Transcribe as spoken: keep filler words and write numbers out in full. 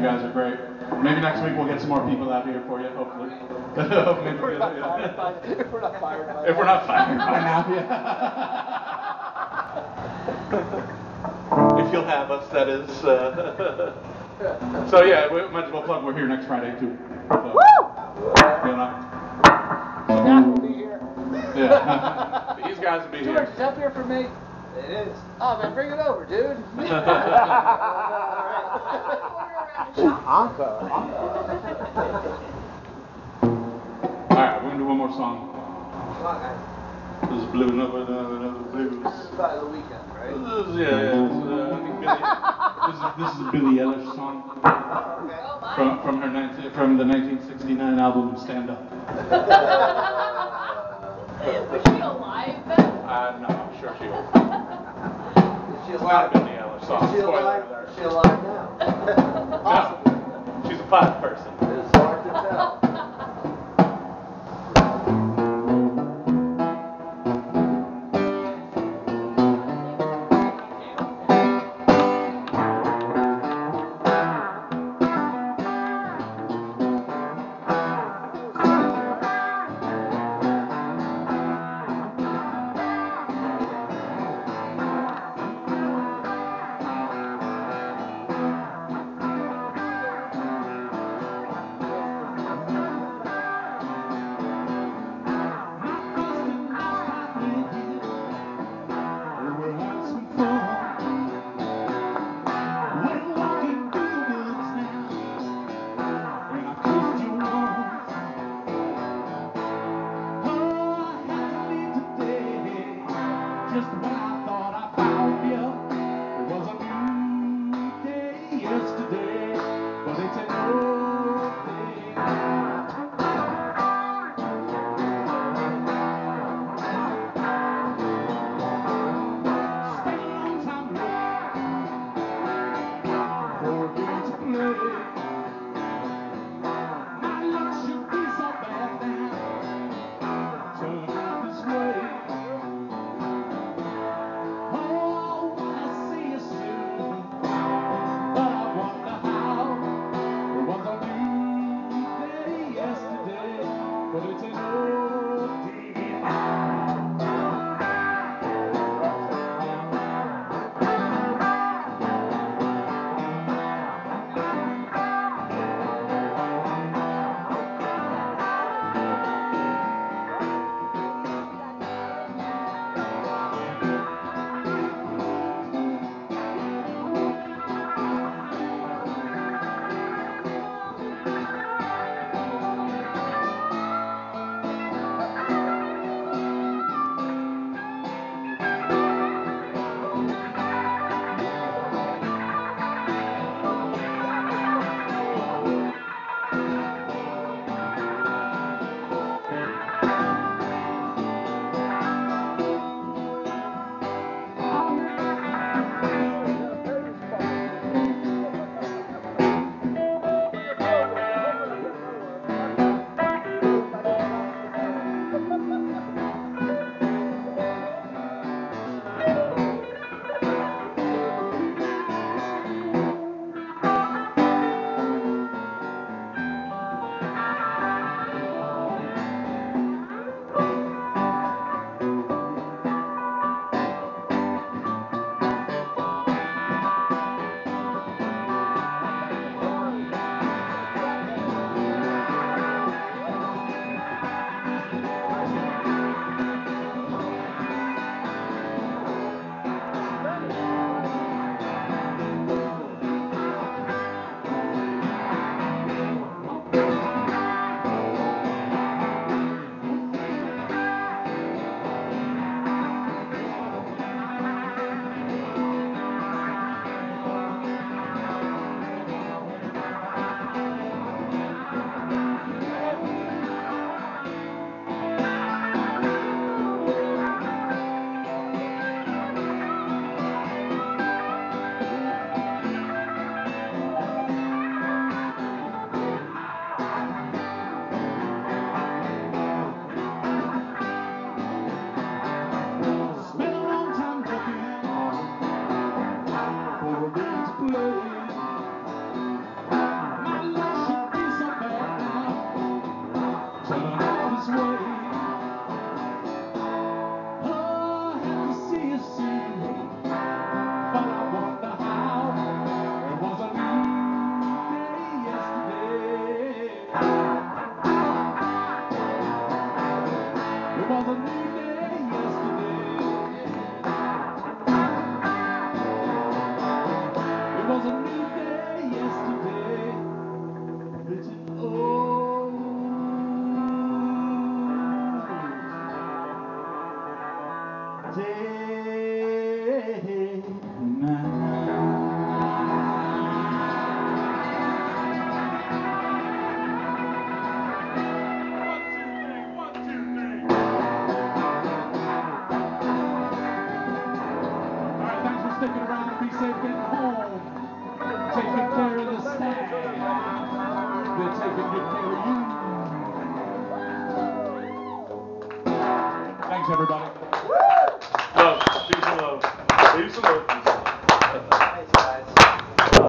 guys are great. Maybe next week we'll get some more people out here for you, hopefully. Maybe If we're we'll- not fired by, if we're not fired by if we're not fired by now, yeah. If you'll have us, that is. Uh, so yeah, we might as well plug. We're here next Friday too. So, Woo! you know. Staff will be here. Yeah. These guys will be George, here. is that beer for me? It is. Oh man, bring it over, dude. Encore. All right, we're gonna do one more song. Come on, guys. This is blue, another, another, another blues. This is by the weekend, right? This is, yeah, yeah. This is, uh, I think Billy, this is this is a Billie Eilish song Oh, okay. from from her nineteen, from the nineteen sixty-nine album Stand Up. Was she alive then? Uh, no, I'm sure she was. Is she It's not a alive? Billie Eilish song. Is she Spoiler alive? alert. Is she alive now? No, she's a five person. It's hard to tell. Just when I thought I found you, it was a new day yesterday, but it's an old day Spent a long time looking for a game to play. My luck should be so bad now, turn out this way. But it's an old day. Thanks, everybody. Love. Peace and love. Peace and love.